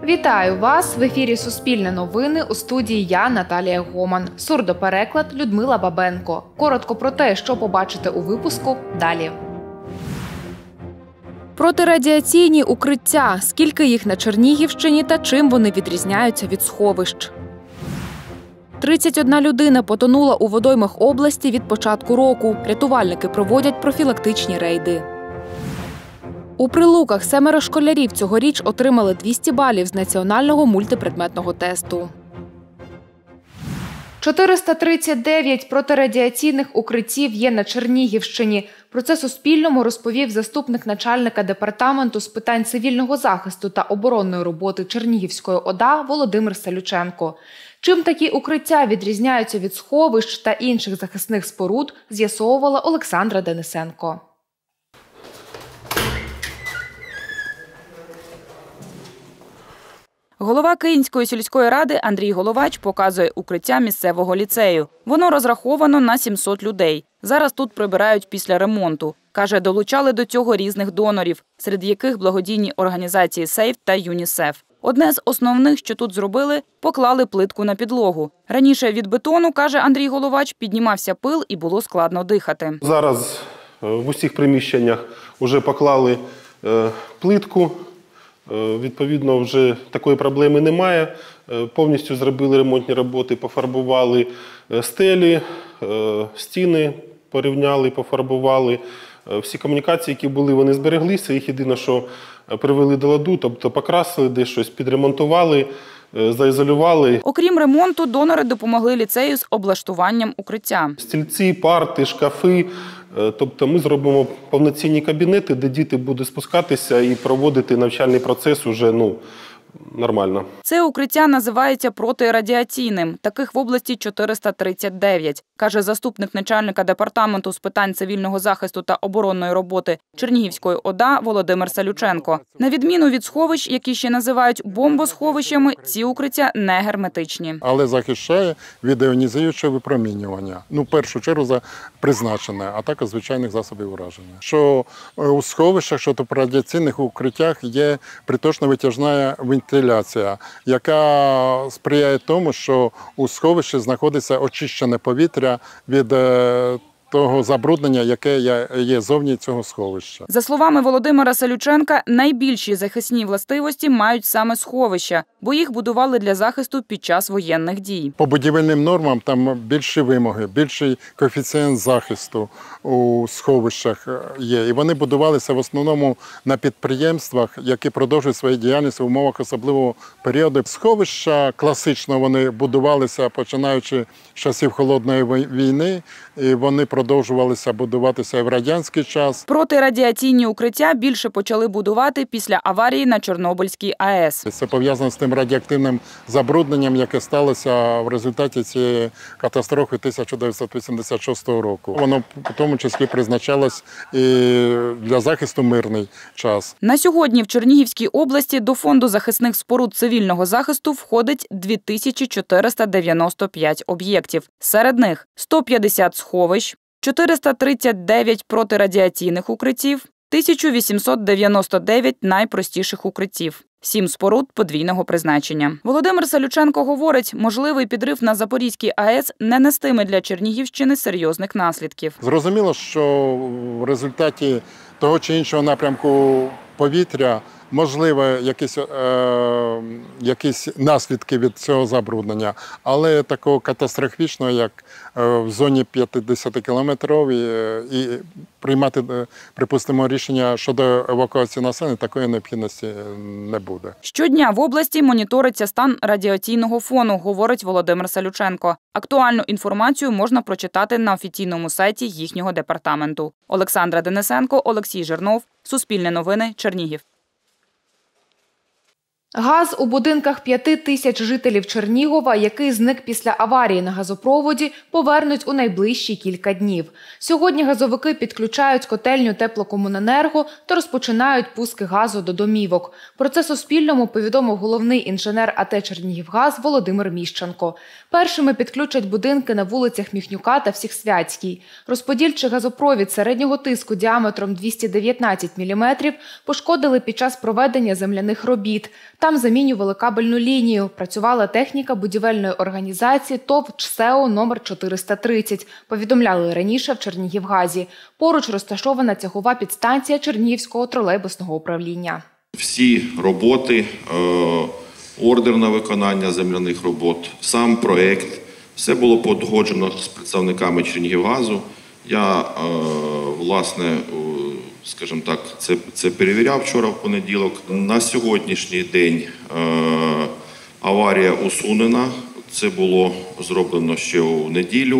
Вітаю вас! В ефірі «Суспільне новини», у студії я, Наталія Гоман. Сурдопереклад Людмила Бабенко. Коротко про те, що побачите у випуску, далі. Протирадіаційні укриття. Скільки їх на Чернігівщині та чим вони відрізняються від сховищ? 31 людина потонула у водоймах області від початку року. Рятувальники проводять профілактичні рейди. У Прилуках 7 школярів цьогоріч отримали 200 балів з національного мультипредметного тесту. 439 протирадіаційних укриттів є на Чернігівщині. Про це Суспільному розповів заступник начальника департаменту з питань цивільного захисту та оборонної роботи Чернігівської ОДА Володимир Салюченко. Чим такі укриття відрізняються від сховищ та інших захисних споруд, з'ясовувала Олександра Денисенко. Голова Київської сільської ради Андрій Головач показує укриття місцевого ліцею. Воно розраховано на 700 людей. Зараз тут прибирають після ремонту. Каже, долучали до цього різних донорів, серед яких благодійні організації «Сейф» та ЮНІСЕФ. Одне з основних, що тут зробили – поклали плитку на підлогу. Раніше від бетону, каже Андрій Головач, піднімався пил і було складно дихати. Зараз в усіх приміщеннях вже поклали плитку. Відповідно, вже такої проблеми немає. Повністю зробили ремонтні роботи, пофарбували стелі, стіни порівняли, пофарбували. Всі комунікації, які були, вони збереглися. Їх єдине, що привели до ладу, тобто покрасили, десь щось підремонтували, заізолювали. Окрім ремонту, донори допомогли ліцею з облаштуванням укриття. Стільці, парти, шкафи. Тобто ми зробимо повноцінні кабінети, де діти будуть спускатися і проводити навчальний процес уже нормально. Це укриття називається протирадіаційним. Таких в області 439, каже заступник начальника департаменту з питань цивільного захисту та оборонної роботи Чернігівської ОДА Володимир Салюченко. На відміну від сховищ, які ще називають бомбосховищами, ці укриття не герметичні. Але захищає від іонізуючого випромінювання. В першу чергу призначене, а також звичайних засобів ураження. Що у сховищах, що в радіаційних укриттях є приточно-витяжна вентиляція, яка сприяє тому, що у сховищі знаходиться очищене повітря від того забруднення, яке є зовні цього сховища. За словами Володимира Салюченка, найбільші захисні властивості мають саме сховища, бо їх будували для захисту під час воєнних дій. По будівельним нормам там більші вимоги, більший коефіцієнт захисту у сховищах є. І вони будувалися в основному на підприємствах, які продовжують свою діяльність в умовах особливого періоду. Сховища класично вони будувалися, починаючи з часів Холодної війни, і вони продовжувалися будуватися і в радянський час. Протирадіаційні укриття більше почали будувати після аварії на Чорнобильській АЕС. Це пов'язано з тим радіоактивним забрудненням, яке сталося в результаті цієї катастрофи 1986 року. Воно в тому числі призначалось і для захисту мирний час. На сьогодні в Чернігівській області до фонду захисних споруд цивільного захисту входить 2495 об'єктів. Серед них 150 сховищ, 439 протирадіаційних укриттів, 1899 найпростіших укриттів. 7 споруд подвійного призначення. Володимир Салюченко говорить, можливий підрив на Запорізькій АЕС не нестиме для Чернігівщини серйозних наслідків. Зрозуміло, що в результаті того чи іншого напрямку повітря можливо, якісь наслідки від цього забруднення, але такого катастрофічного, як в зоні 50-кілометровій, і приймати, припустимо, рішення щодо евакуації населення, такої необхідності не буде. Щодня в області моніториться стан радіаційного фону, говорить Володимир Салюченко. Актуальну інформацію можна прочитати на офіційному сайті їхнього департаменту. Олександра Денисенко, Олексій Жирнов, Суспільне новини, Чернігів. Газ у будинках 5000 жителів Чернігова, який зник після аварії на газопроводі, повернуть у найближчі кілька днів. Сьогодні газовики підключають котельню Теплокомуненерго та розпочинають пуски газу до домівок. Про це Суспільному повідомив головний інженер АТ «Чернігівгаз» Володимир Міщенко. Першими підключать будинки на вулицях Міхнюка та Всехсвятській. Розподільчий газопровід середнього тиску діаметром 219 мм пошкодили під час проведення земляних робіт. Там замінювали кабельну лінію. Працювала техніка будівельної організації ТОВ ЧСЕО номер 430, повідомляли раніше в Чернігівгазі. Поруч розташована тягова підстанція Чернігівського тролейбусного управління. Всі роботи, ордер на виконання земляних робот, сам проєкт, все було погоджено з представниками Чернігівгазу. Я, власне, скажімо так, це перевіряв вчора в понеділок. На сьогоднішній день аварія усунена. Це було зроблено ще у неділю.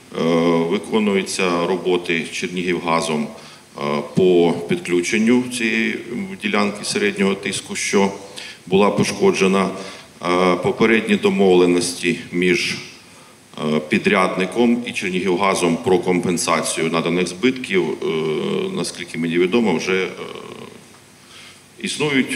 Виконуються роботи Чернігівгазом по підключенню цієї ділянки середнього тиску, що була пошкоджена. Попередні домовленості між підрядником і Чернігівгазом про компенсацію наданих збитків, наскільки мені відомо, вже існують.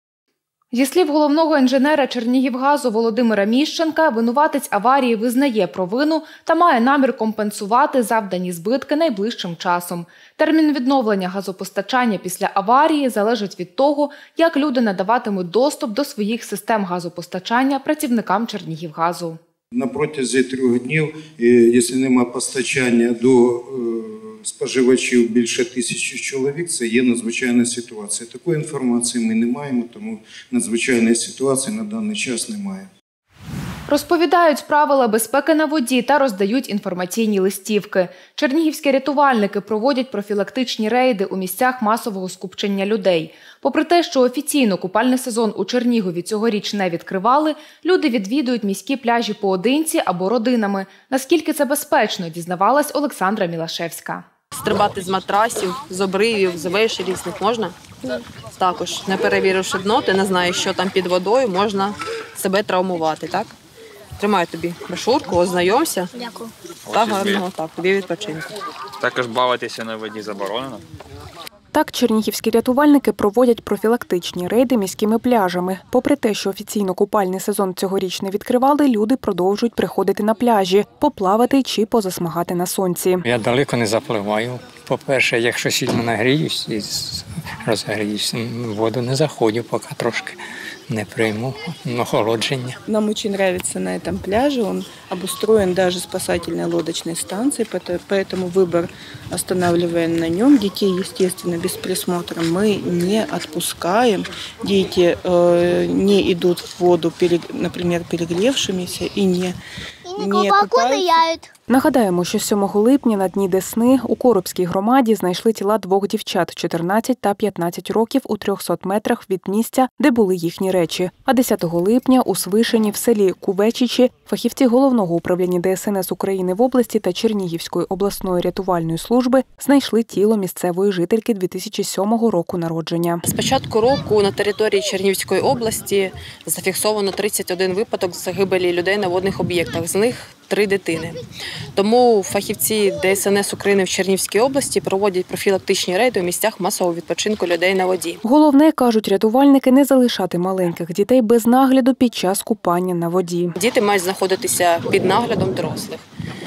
Зі слів головного інженера Чернігівгазу Володимира Міщенка, винуватець аварії визнає провину та має намір компенсувати завдані збитки найближчим часом. Термін відновлення газопостачання після аварії залежить від того, як люди надаватимуть доступ до своїх систем газопостачання працівникам Чернігівгазу. На протязі 3 днів, якщо немає постачання до споживачів більше 1000 чоловік, це є надзвичайна ситуація. Такої інформації ми не маємо, тому надзвичайної ситуації на даний час немає. Розповідають правила безпеки на воді та роздають інформаційні листівки. Чернігівські рятувальники проводять профілактичні рейди у місцях масового скупчення людей. Попри те, що офіційно купальний сезон у Чернігові цьогоріч не відкривали, люди відвідують міські пляжі поодинці або родинами. Наскільки це безпечно, дізнавалась Олександра Мілашевська. Стрибати з матрасів, з обривів, з виш різних можна? Також, не перевіривши дно, ти не знаєш, що там під водою, можна себе травмувати, так? Тримаю тобі брошурку, ознайомся. Дякую. Та гарного, так, тобі відпочинку. Також бавитися на воді заборонено. Так, чернігівські рятувальники проводять профілактичні рейди міськими пляжами. Попри те, що офіційно купальний сезон цьогоріч не відкривали, люди продовжують приходити на пляжі, поплавати чи позасмагати на сонці. Я далеко не запливаю. По-перше, якщо сильно нагріюсь і розгріюсь, в воду не заходжу, поки трошки не прийму охолодження. Нам очень нравится на этом пляже. Он обустроен даже спасательной лодочной станцией, поэтому выбор останавливаем на нем. Детей, естественно, без присмотра мы не отпускаем. Дети не идут в воду, например, перегревшимися и не купаются. Нагадаємо, що 7 липня на дні Десни у Коробській громаді знайшли тіла 2 дівчат – 14 та 15 років у 300 метрах від місця, де були їхні речі. А 10 липня у Свишені в селі Кувечичі фахівці Головного управління ДСНС України в області та Чернігівської обласної рятувальної служби знайшли тіло місцевої жительки 2007 року народження. З початку року на території Чернігівської області зафіксовано 31 випадок загибелі людей на водних об'єктах, з них 3 дитини. Тому фахівці ДСНС України в Чернігівській області проводять профілактичні рейди у місцях масового відпочинку людей на воді. Головне, кажуть рятувальники, не залишати маленьких дітей без нагляду під час купання на воді. Діти мають знаходитися під наглядом дорослих.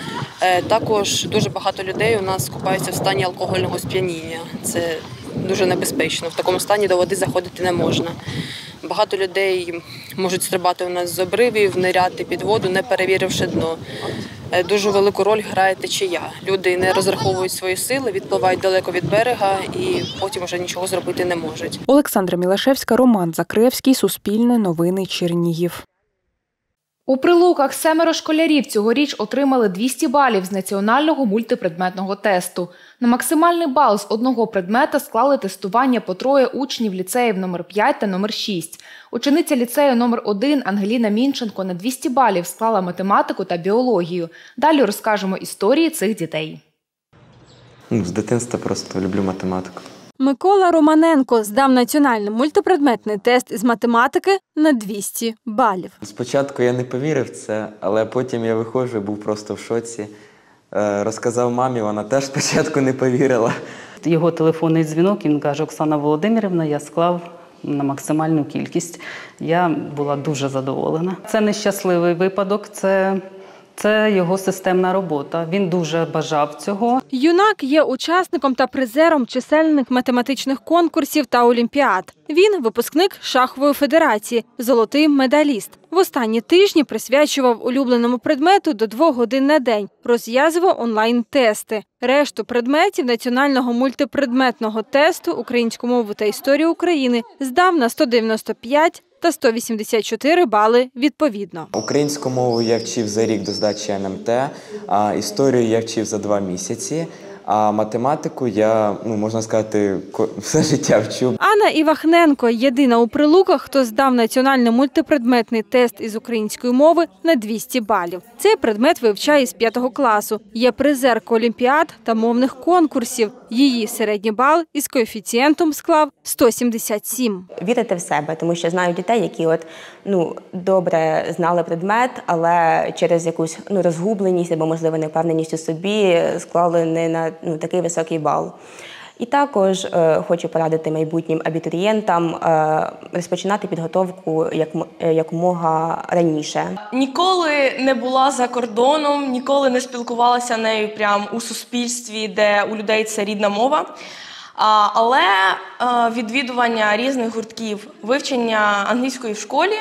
Також дуже багато людей у нас купаються в стані алкогольного сп'яніння. Це дуже небезпечно. В такому стані до води заходити не можна. Багато людей можуть стрибати у нас з обривів, ниряти під воду, не перевіривши дно. Дуже велику роль грає течія. Люди не розраховують свої сили, відпливають далеко від берега і потім вже нічого зробити не можуть. Олександра Мілашевська, Роман Закревський, Суспільне новини, Чернігів. У Прилуках 7 школярів цьогоріч отримали 200 балів з національного мультипредметного тесту. На максимальний бал з одного предмета склали тестування по 3 учнів ліцеїв номер 5 та номер 6. Учениця ліцею номер 1 Ангеліна Мінченко на 200 балів склала математику та біологію. Далі розкажемо історії цих дітей. З дитинства просто люблю математику. Микола Романенко здав національний мультипредметний тест із математики на 200 балів. Спочатку я не повірив в це, але потім я виходжу і був просто в шоці. Розказав мамі, вона теж спочатку не повірила. Його телефонний дзвінок, він каже: Оксана Володимирівна, я склав на максимальну кількість. Я була дуже задоволена. Це нещасливий випадок, це Це його системна робота. Він дуже бажав цього. Юнак є учасником та призером чисельних математичних конкурсів та олімпіад. Він – випускник шахової федерації, золотий медаліст. В останні тижні присвячував улюбленому предмету до 2 годин на день, розв'язував онлайн-тести. Решту предметів національного мультипредметного тесту українську мову та історію України здав на 195 та 184 бали відповідно. Українську мову я вчив за рік до здачі НМТ, а історію я вчив за 2 місяці. А математику я, можна сказати, все життя вчу. Анна Івахненко – єдина у Прилуках, хто здав національний мультипредметний тест із української мови на 200 балів. Цей предмет вивчає з 5 класу. Є призерка олімпіад та мовних конкурсів. Її середній бал із коефіцієнтом склав 177. Вірити в себе, тому що знаю дітей, які добре знали предмет, але через якусь розгубленість або, можливо, невпевненість у собі склали не на такий високий бал. І також хочу порадити майбутнім абітурієнтам розпочинати підготовку якомога раніше. Ніколи не була за кордоном, ніколи не спілкувалася нею прямо у суспільстві, де у людей це рідна мова. Але відвідування різних гуртків, вивчення англійської в школі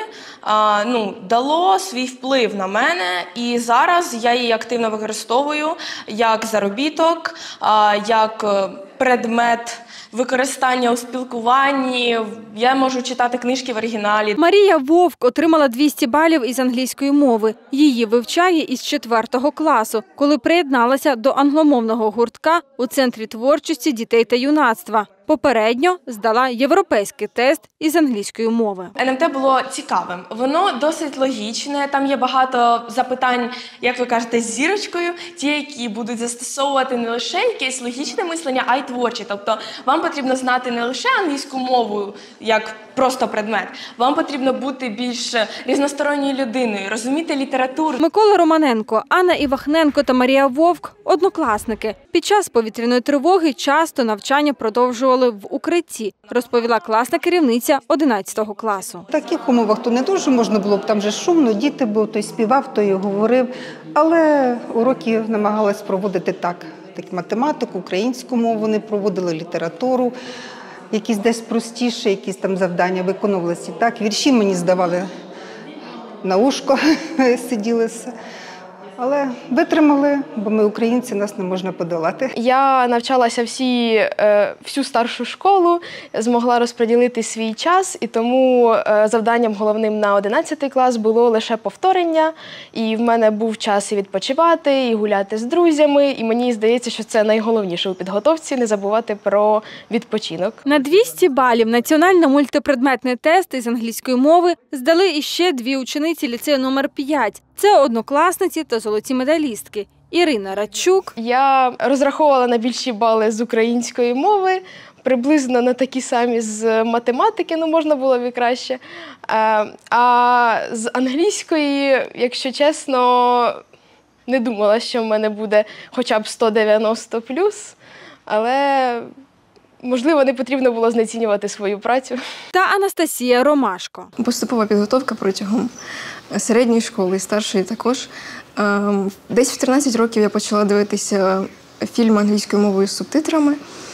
дало свій вплив на мене. І зараз я її активно використовую як заробіток, як предмет використання у спілкуванні. Я можу читати книжки в оригіналі. Марія Вовк отримала 200 балів із англійської мови. Її вивчає із 4 класу, коли приєдналася до англомовного гуртка у Центрі творчості дітей та юнацтва. Попередньо здала європейський тест із англійської мови. НМТ було цікавим. Воно досить логічне, там є багато запитань, як ви кажете, з зірочкою, ті, які будуть застосовувати не лише якесь логічне мислення, а й творче. Тобто вам потрібно знати не лише англійську мову, як просто предмет, вам потрібно бути більш різносторонньою людиною, розуміти літературу. Микола Романенко, Анна Івахненко та Марія Вовк – однокласники. Під час повітряної тривоги часто навчання продовжували в укритті, розповіла класна керівниця 11 класу. В таких умовах то не дуже можна було б, там вже шумно, діти були, той співав, той говорив, але уроки намагалась проводити так математику, українську мову вони проводили, літературу, якісь десь простіші, якісь там завдання виконувалися. Так, вірші мені здавали на ушко, сиділи. Але витримали, бо ми українці, нас не можна подолати. Я навчалася всю старшу школу, змогла розподілити свій час, і тому завданням головним на 11 клас було лише повторення. І в мене був час і відпочивати, і гуляти з друзями, і мені здається, що це найголовніше у підготовці – не забувати про відпочинок. На 200 балів національний мультипредметний тест із англійської мови здали іще 2 учениці ліцею номер 5. Це однокласниці та золоті медалістки. Ірина Радчук. Я розраховувала на більші бали з української мови, приблизно на такі самі з математики, можна було б і краще. А з англійської, якщо чесно, не думала, що в мене буде хоча б 190 плюс, але можливо, не потрібно було знецінювати свою працю. Та Анастасія Ромашко. Поступова підготовка протягом середньої школи і старшої також. Десь в 13 років я почала дивитися фільми англійською мовою з субтитрами.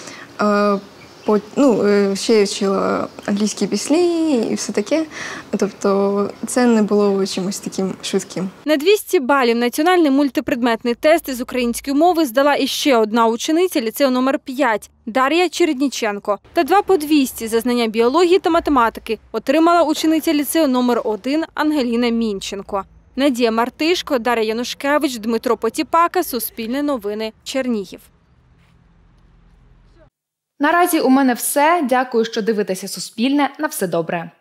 Ще я вчила англійські пісні і все таке. Тобто це не було чимось таким швидким. На 200 балів національний мультипредметний тест із української мови здала іще одна учениця ліцею номер 5 – Дар'я Чередніченко. Та 2 по 200 за знання біології та математики отримала учениця ліцею номер 1 Ангеліна Мінченко. Надія Мартишко, Дар'я Янушкевич, Дмитро Потіпака, Суспільне новини, Чернігів. Наразі у мене все. Дякую, що дивитеся Суспільне. На все добре.